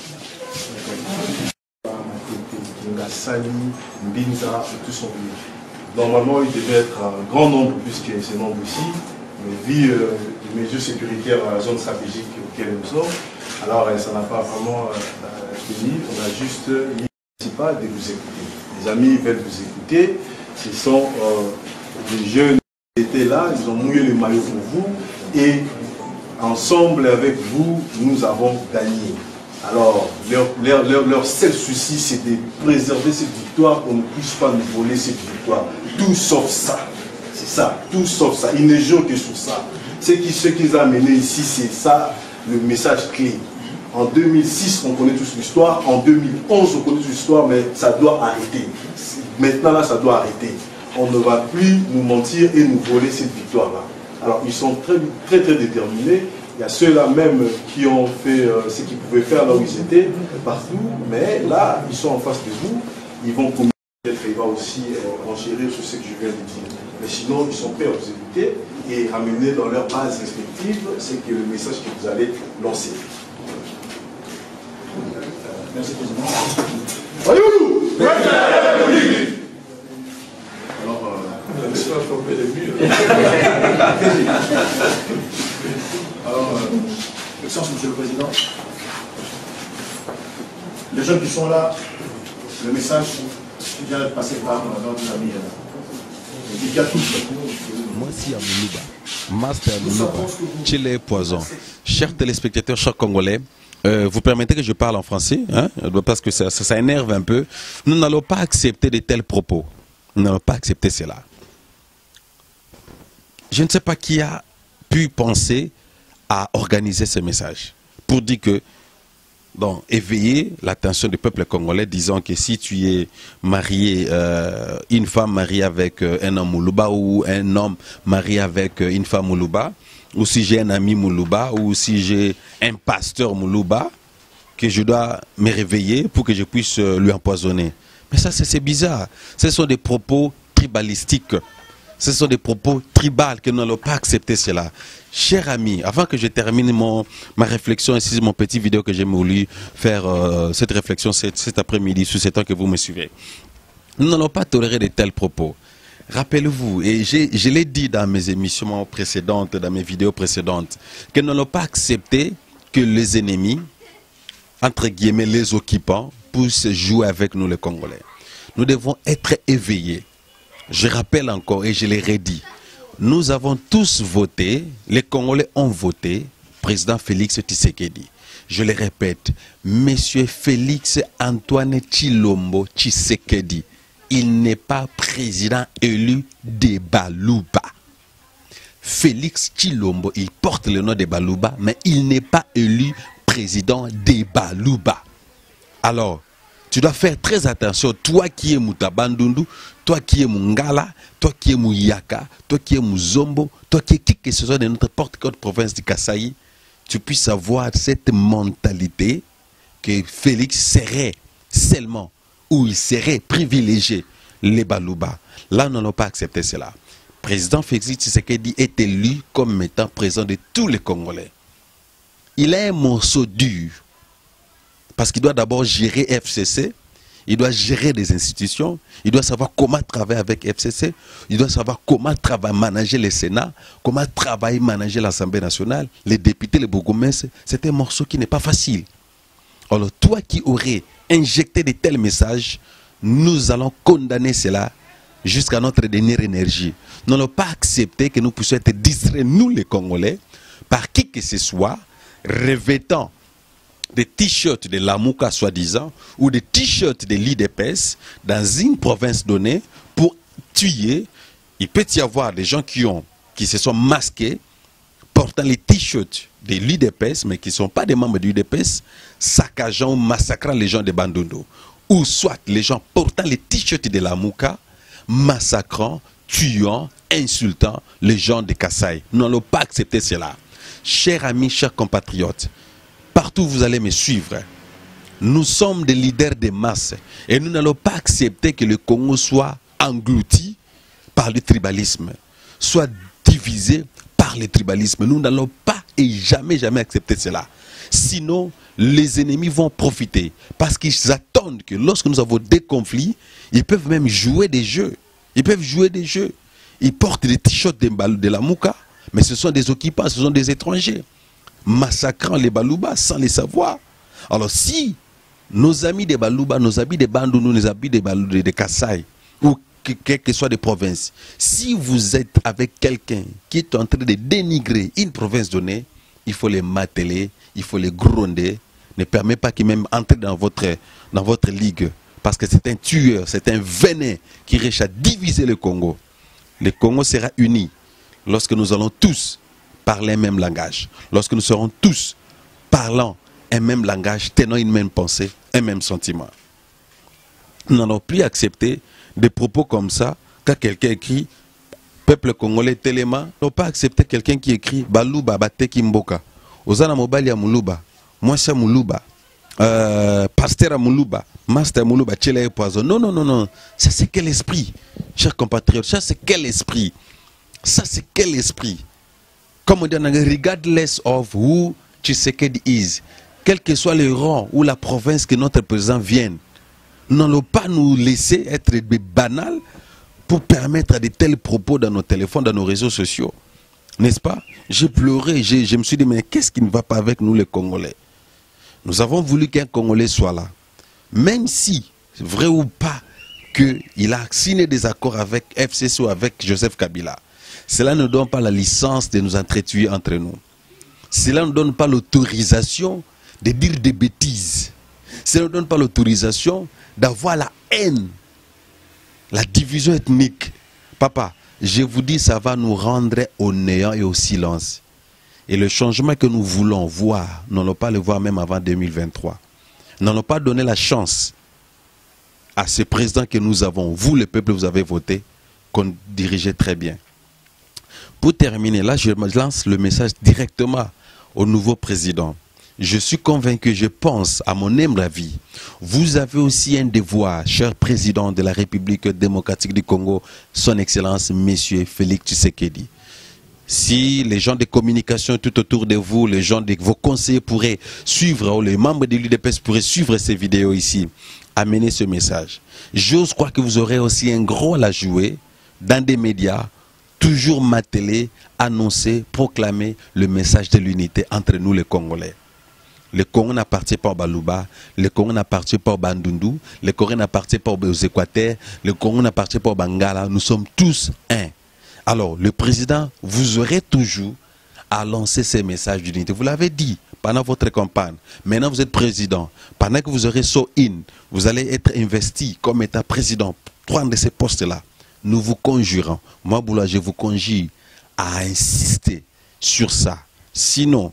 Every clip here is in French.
Sali, Mbinza et tout son village. Normalement, il devait être un grand nombre, puisqu'il y a ce nombre ici, mais vu les mesures sécuritaires à la zone stratégique auquel nous sommes, alors ça n'a pas vraiment fini. On a juste dit pas de vous écouter. Les amis veulent vous écouter. Ce sont des jeunes qui étaient là, ils ont mouillé le maillot pour vous, et ensemble avec vous, nous avons gagné. Alors, leur seul souci, c'est de préserver cette victoire, qu'on ne puisse pas nous voler cette victoire. Tout sauf ça. C'est ça, tout sauf ça. Ils ne jouent que sur ça. Ce qu'ils ont amené ici, c'est ça, le message clé. En 2006, on connaît tous l'histoire. En 2011, on connaît toute l'histoire, mais ça doit arrêter. Maintenant, là, ça doit arrêter. On ne va plus nous mentir et nous voler cette victoire-là. Alors, ils sont très déterminés. Il y a ceux-là même qui ont fait ce qu'ils pouvaient faire là où ils étaient, partout, mais là, ils sont en face de vous, ils vont communiquer, il va aussi enchérir sur ce que je viens de dire. Mais sinon, ils sont prêts à vous écouter et ramener dans leurs bases respectives, c'est que le message que vous allez lancer. Merci, Président. Voyons-nous. Alors, Excellence, Monsieur le Président, les jeunes qui sont là, le message qui vient d'être passé par notre ami Moi, si à Moulouba, Master Moulouba, Chile Poison. Chers téléspectateurs, chers Congolais, vous permettez que je parle en français, hein, parce que ça énerve un peu. Nous n'allons pas accepter de tels propos. Nous n'allons pas accepter cela. Je ne sais pas qui a pu penser à organiser ce message pour dire que, donc, éveiller l'attention du peuple congolais, disant que si tu es marié, une femme mariée avec un homme Moulouba, ou un homme marié avec une femme Moulouba, ou si j'ai un ami Moulouba, ou si j'ai un pasteur Moulouba, que je dois me réveiller pour que je puisse lui empoisonner. Mais ça, c'est bizarre. Ce sont des propos tribalistiques. Ce sont des propos tribaux que nous n'allons pas accepter cela. Chers amis, avant que je termine ma réflexion, ici mon petit vidéo que j'ai voulu faire, cette réflexion cet après-midi, sous ce temps que vous me suivez. Nous n'allons pas tolérer de tels propos. Rappelez-vous, et je l'ai dit dans mes émissions précédentes, dans mes vidéos précédentes, que nous n'allons pas accepter que les ennemis, entre guillemets les occupants, puissent jouer avec nous les Congolais. Nous devons être éveillés. Je rappelle encore et je l'ai redit, nous avons tous voté, les Congolais ont voté, président Félix Tshisekedi. Je le répète, monsieur Félix Antoine Tshilombo Tshisekedi, il n'est pas président élu de Balouba. Félix Tshilombo, il porte le nom de Balouba, mais il n'est pas élu président de Balouba. Alors, tu dois faire très attention, toi qui es Moutabandundu, toi qui es Mungala, toi qui es Mouyaka, toi qui es Mouzombo, toi qui es qui que ce soit de n'importe quelle province du Kasaï, tu puisses avoir cette mentalité que Félix serait seulement, ou il serait privilégié, les Balouba. Là, nous n'allons pas accepter cela. Président Félix Tshisekedi est élu comme étant président de tous les Congolais. Il a un morceau dur. Parce qu'il doit d'abord gérer FCC, il doit gérer des institutions, il doit savoir comment travailler avec FCC, il doit savoir comment travailler, manager le Sénat, comment travailler, manager l'Assemblée nationale, les députés, les bourgmestres. C'est un morceau qui n'est pas facile. Alors toi qui aurais injecté de tels messages, nous allons condamner cela jusqu'à notre dernière énergie. Nous n'allons pas accepter que nous puissions être distraits, nous les Congolais, par qui que ce soit, revêtant des t-shirts de Lamouka soi-disant ou des t-shirts de l'IDPS dans une province donnée pour tuer. Il peut y avoir des gens qui se sont masqués portant les t-shirts de l'IDPS mais qui ne sont pas des membres de l'IDPS, saccageant ou massacrant les gens de Bandundu. Ou soit les gens portant les t-shirts de Lamouka, massacrant, tuant, insultant les gens de Kasaï. Nous n'allons pas accepter cela. Chers amis, chers compatriotes, partout où vous allez me suivre, nous sommes des leaders de masse et nous n'allons pas accepter que le Congo soit englouti par le tribalisme, soit divisé par le tribalisme. Nous n'allons pas et jamais accepter cela. Sinon, les ennemis vont profiter. Parce qu'ils attendent que lorsque nous avons des conflits, ils peuvent même jouer des jeux. Ils peuvent jouer des jeux. Ils portent des t-shirts de la Mouka, mais ce sont des occupants, ce sont des étrangers, massacrant les Balouba sans les savoir. Alors si nos amis des Balouba, nos amis des Bandounou, nos amis des Kassai, ou quelles que soient des provinces, si vous êtes avec quelqu'un qui est en train de dénigrer une province donnée, il faut les mateler, il faut les gronder. Ne permet pas qu'ils même entrent dans votre ligue. Parce que c'est un tueur, c'est un venin qui recherche à diviser le Congo. Le Congo sera uni lorsque nous allons tous parler un même langage. Lorsque nous serons tous parlant un même langage, tenant une même pensée, un même sentiment. Nous n'allons plus accepter des propos comme ça quand quelqu'un écrit peuple congolais Téléma. Nous n'allons pas accepter quelqu'un qui écrit Balouba Bateki Mboka. Ozana Mobali ya Muluba, Mwasha Muluba, Pasteur Muluba, Master Muluba, Tchela Poison. Non, non, non, non. Ça c'est quel esprit, chers compatriotes? Ça c'est quel esprit? Ça c'est quel esprit? Comme on dit, regardless of who Tshisekedi is, quel que soit le rang ou la province que notre président vienne, nous n'allons pas nous laisser être banals pour permettre à de tels propos dans nos téléphones, dans nos réseaux sociaux. N'est-ce pas? J'ai pleuré, je me suis dit, mais qu'est-ce qui ne va pas avec nous les Congolais? Nous avons voulu qu'un Congolais soit là. Même si, vrai ou pas, qu'il a signé des accords avec FCC ou avec Joseph Kabila, cela ne donne pas la licence de nous entretuer entre nous. Cela ne donne pas l'autorisation de dire des bêtises. Cela ne donne pas l'autorisation d'avoir la haine, la division ethnique. Papa, je vous dis, ça va nous rendre au néant et au silence. Et le changement que nous voulons voir, nous n'allons pas le voir même avant 2023. Nous n'allons pas donner la chance à ce président que nous avons, vous le peuple, vous avez voté, qu'on dirigeait très bien. Pour terminer, là je lance le message directement au nouveau président. Je suis convaincu, je pense, à mon humble avis, vous avez aussi un devoir, cher président de la République démocratique du Congo, son Excellence, Monsieur Félix Tshisekedi. Si les gens de communication tout autour de vous, les gens de vos conseillers pourraient suivre, ou les membres de l'UDPS pourraient suivre ces vidéos ici, amener ce message. J'ose croire que vous aurez aussi un gros rôle à jouer dans des médias, toujours marteler, annoncer, proclamer le message de l'unité entre nous les Congolais. Le Congo n'appartient pas au Balouba, le Congo n'appartient pas au Bandundu, le Congo n'appartient pas aux Équateurs, le Congo n'appartient pas au Bangala, nous sommes tous un. Alors, le président, vous aurez toujours à lancer ces messages d'unité. Vous l'avez dit pendant votre campagne. Maintenant, vous êtes président. Pendant que vous aurez so-in, vous allez être investi comme état président, prendre ces postes-là. Nous vous conjurons, moi, Boula, je vous conjure à insister sur ça. Sinon,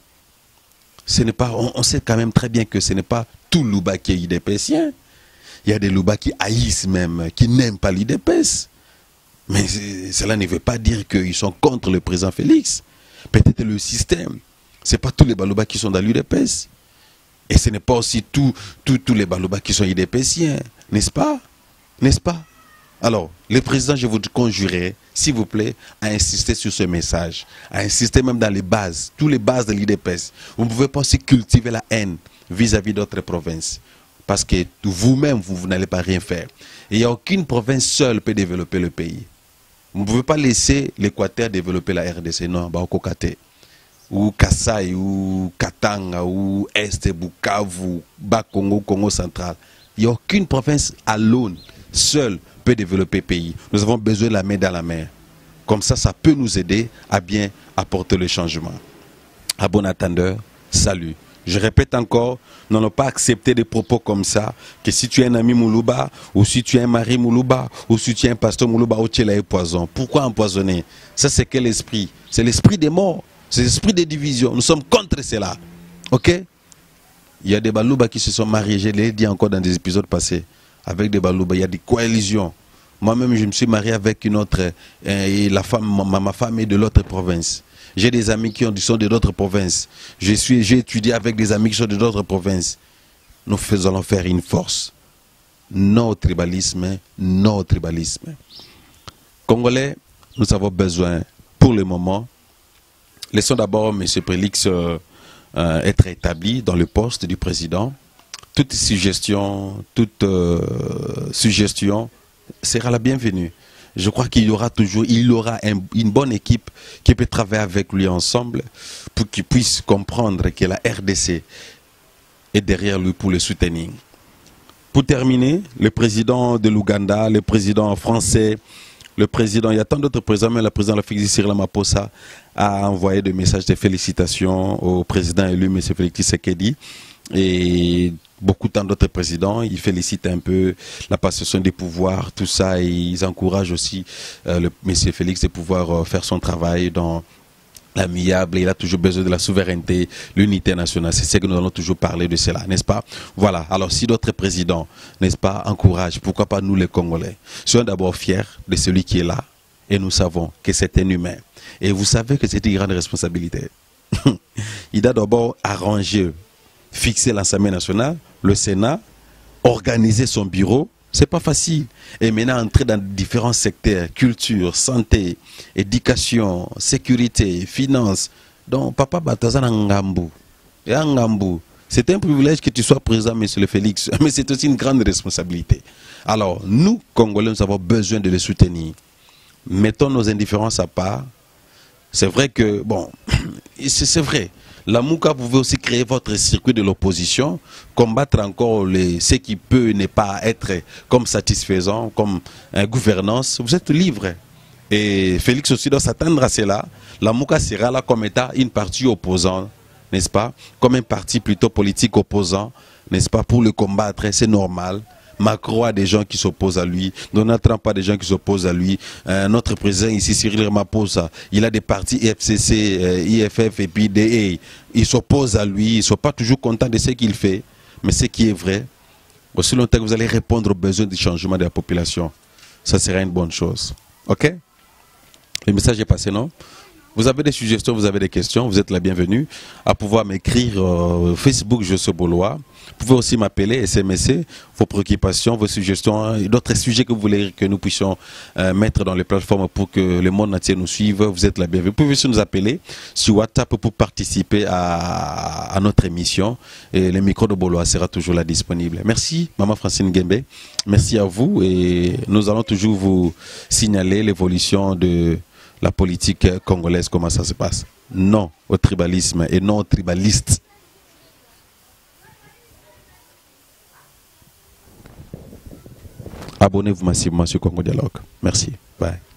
ce n'est pas, on sait quand même très bien que ce n'est pas tout Louba qui est UDPSien. Il y a des Louba qui haïssent même, qui n'aiment pas l'UDPS. Mais cela ne veut pas dire qu'ils sont contre le président Félix. Peut-être le système. Ce n'est pas tous les Balouba qui sont dans l'UDPS. Et ce n'est pas aussi tous les Balouba qui sont UDPSiens. N'est-ce pas? N'est-ce pas? Alors, le président, je vous conjurerai, s'il vous plaît, à insister sur ce message. À insister même dans les bases, toutes les bases de l'UDPS. Vous ne pouvez pas aussi cultiver la haine vis-à-vis d'autres provinces. Parce que vous-même, vous n'allez pas rien faire. Et il n'y a aucune province seule qui peut développer le pays. Vous ne pouvez pas laisser l'Équateur développer la RDC. Non, Baokokate. Ou Kassai, ou Katanga, ou Est, Bukavu, Bas-Congo, Congo central. Il n'y a aucune province à l'aune, seule, peut développer le pays. Nous avons besoin de la main dans la main. Comme ça peut nous aider à bien apporter le changement. À bon attendeur, salut. Je répète encore, nous n'allons pas accepter des propos comme ça, que si tu es un ami Moulouba, ou si tu es un mari Moulouba, ou si tu es un pasteur Moulouba, ou tu es poison. Pourquoi empoisonner? Ça c'est quel esprit? C'est l'esprit des morts, c'est l'esprit des divisions. Nous sommes contre cela. Ok? Il y a des Balouba qui se sont mariés, je l'ai dit encore dans des épisodes passés, avec des Balouba, il y a des coalitions. Moi-même, je me suis marié avec une autre, et la femme, ma femme est de l'autre province. J'ai des amis qui sont de d'autres provinces. J'ai étudié avec des amis qui sont de d'autres provinces. Nous allons faire une force. Non au tribalisme, non au tribalisme. Congolais, nous avons besoin, pour le moment, laissons d'abord M. Félix être établi dans le poste du président. Toute suggestion sera la bienvenue. Je crois qu'il y aura toujours, une bonne équipe qui peut travailler avec lui ensemble pour qu'il puisse comprendre que la RDC est derrière lui pour le soutenir. Pour terminer, le président de l'Ouganda, le président français, le président, il y a tant d'autres présidents, mais le président Félix Cyril Ramaphosa a envoyé des messages de félicitations au président élu, M. Félix Tshisekedi, et beaucoup tant d'autres présidents. Ils félicitent un peu la passation des pouvoirs, tout ça, et ils encouragent aussi M. Félix de pouvoir faire son travail dans l'amiable. Il a toujours besoin de la souveraineté, l'unité nationale. C'est ce que nous allons toujours parler de cela, n'est-ce pas? Voilà. Alors si d'autres présidents, n'est-ce pas, encouragent, pourquoi pas nous les Congolais? Soyons d'abord fiers de celui qui est là, et nous savons que c'est un humain. Et vous savez que c'est une grande responsabilité. Il a d'abord arrangé, fixer l'Assemblée nationale, le Sénat, organiser son bureau. C'est pas facile. Et maintenant, entrer dans différents secteurs, culture, santé, éducation, sécurité, finances. Donc, Papa Batazan Ngambu. Et Ngambu, c'est un privilège que tu sois présent, M. le Félix, mais c'est aussi une grande responsabilité. Alors, nous, Congolais, nous avons besoin de les soutenir. Mettons nos indifférences à part. C'est vrai que, bon, c'est vrai. La Mouka pouvait aussi créer votre circuit de l'opposition, combattre encore ce qui peut ne pas être comme satisfaisant, comme gouvernance. Vous êtes libre. Et Félix aussi doit s'attendre à cela. La Mouka sera là comme étant une partie opposante, n'est-ce pas? Comme un parti plutôt politique opposant, n'est-ce pas? Pour le combattre, c'est normal. Macron a des gens qui s'opposent à lui, Donald Trump a des gens qui s'opposent à lui, notre président ici, Cyril Ramaphosa, il a des partis IFCC, IFF et puis DE, ils s'opposent à lui, ils ne sont pas toujours contents de ce qu'il fait, mais ce qui est vrai, aussi longtemps que vous allez répondre aux besoins du changement de la population, ça sera une bonne chose. Ok? Le message est passé, non? Vous avez des suggestions, vous avez des questions, vous êtes la bienvenue à pouvoir m'écrire Facebook Josso Bolois. Vous pouvez aussi m'appeler, SMS, vos préoccupations, vos suggestions, d'autres sujets que vous voulez que nous puissions mettre dans les plateformes pour que le monde entier nous suive. Vous êtes la bienvenue. Vous pouvez aussi nous appeler sur WhatsApp pour participer à notre émission. Et le micro de Bolois sera toujours là disponible. Merci, Maman Francine Gembe. Merci à vous. Et nous allons toujours vous signaler l'évolution de la politique congolaise, comment ça se passe. Non au tribalisme et non aux tribalistes. Abonnez-vous massivement sur Congo Dialogue. Merci. Bye.